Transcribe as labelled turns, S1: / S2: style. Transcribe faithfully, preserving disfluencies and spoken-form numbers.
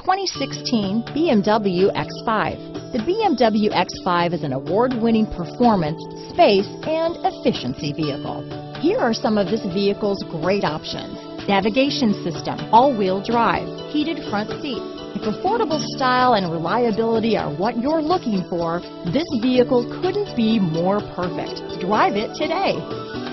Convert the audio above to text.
S1: twenty sixteen B M W X five. The B M W X five is an award-winning performance, space, and efficiency vehicle. Here are some of this vehicle's great options: navigation system, all-wheel drive, heated front seats. If affordable style and reliability are what you're looking for, this vehicle couldn't be more perfect. Drive it today.